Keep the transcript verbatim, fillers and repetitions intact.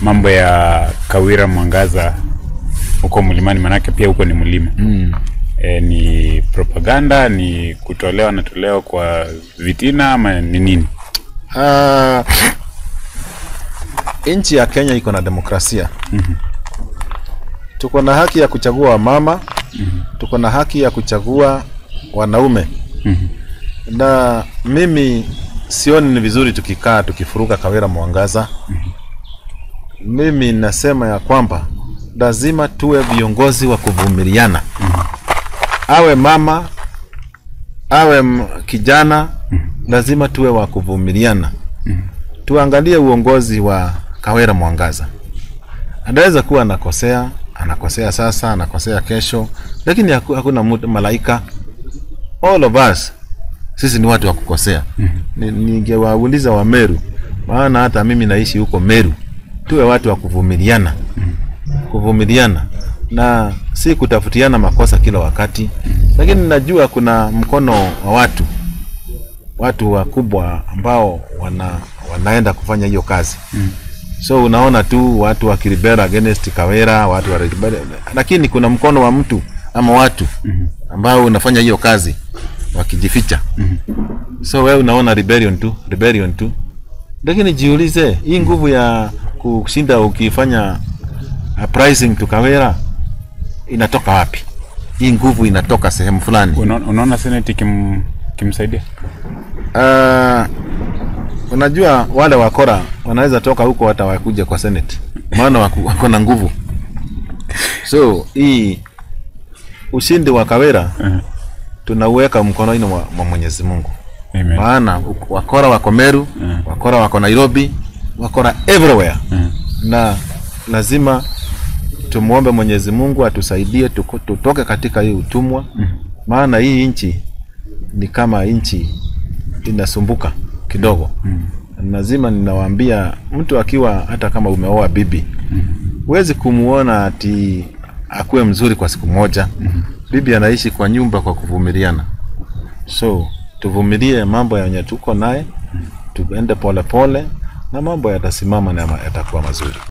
mambo ya Kawira Mwangaza huko mlimani, manake pia huko ni mlima. Mm. E, ni propaganda, ni kutolewa na tolewa kwa vitina ama ni nini? Uh, nchi ya Kenya iko na demokrasia. Mm-hmm. Tuko na haki ya kuchagua wamama. Mm-hmm. Tuko na haki ya kuchagua wanaume. Mm-hmm. Na mimi sioni ni vizuri tukikaa tukifuruka Kawira Mwangaza. Mm-hmm. Mimi nasema ya kwamba lazima tuwe viongozi wa kuvumiliana. Mm-hmm. Awe mama, awe kijana, mm-hmm. lazima tuwe wa kuvumiliana. Mm-hmm. Tuangalie uongozi wa Kawira Mwangaza. Anaweza kuwa anakosea, anakosea sasa, anakosea kesho, lakini hakuna mtu malaika. All of us, sisi ni watu wa kukosea. Mm-hmm. Ningewauliza wa Meru, maana hata mimi naishi huko Meru, tuwe watu wa kuvumiliana. Mm-hmm. Kuvumiliana na si kutafutiana makosa kila wakati. Mm-hmm. Lakini najua kuna mkono wa watu watu wakubwa ambao wana wanaenda kufanya hiyo kazi. Mm-hmm. So unaona tu watu wa Kiribera against Kawira, watu wa Kiribera, lakini kuna mkono wa mtu ama watu ambao unafanya hiyo kazi wakijificha. Mm-hmm. So wewe unaona rebellion tu, rebellion tu. Lakini jiulize, hii nguvu ya kushinda ukifanya uprising to Kawira inatoka wapi? Hii nguvu inatoka sehemu fulani. Unaona Senate kim kimsaidia? Uh, unajua wale wakora wanaweza toka huko hata wakuja kwa Senate. Maana wako na nguvu. So hii ushindi wa Kawira uh-huh. tunauweka mkononi mwa Mwenyezi Mungu. Amen. Maana wakora wako Meru, uh-huh. wakora wako Nairobi, wakora everywhere. Uh-huh. Na lazima tumuombe Mwenyezi Mungu atusaidie tutoke katika hii utumwa. Uh-huh. Maana hii nchi ni kama nchi inasumbuka kidogo. Uh-huh. Lazima ninawaambia mtu akiwa hata kama umeoa bibi, uh-huh. huwezi kumuona ati akuwe mzuri kwa siku moja. Mm-hmm. Bibi anaishi kwa nyumba kwa kuvumiliana. So tuvumilie mambo yenye tuko naye, tuende pole pole na mambo yatasimama na yatakuwa mazuri.